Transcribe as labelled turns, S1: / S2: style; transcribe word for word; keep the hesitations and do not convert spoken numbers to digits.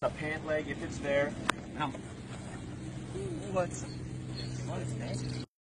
S1: A pant leg if it's there.
S2: No. What? What is that?